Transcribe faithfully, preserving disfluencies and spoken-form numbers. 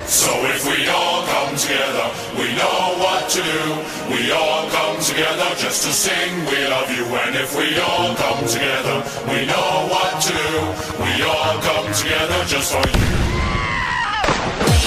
So if we all come together, we know what to do. We all come together just to sing we love you. And if we all come together, we know what to do. We all come together just for you.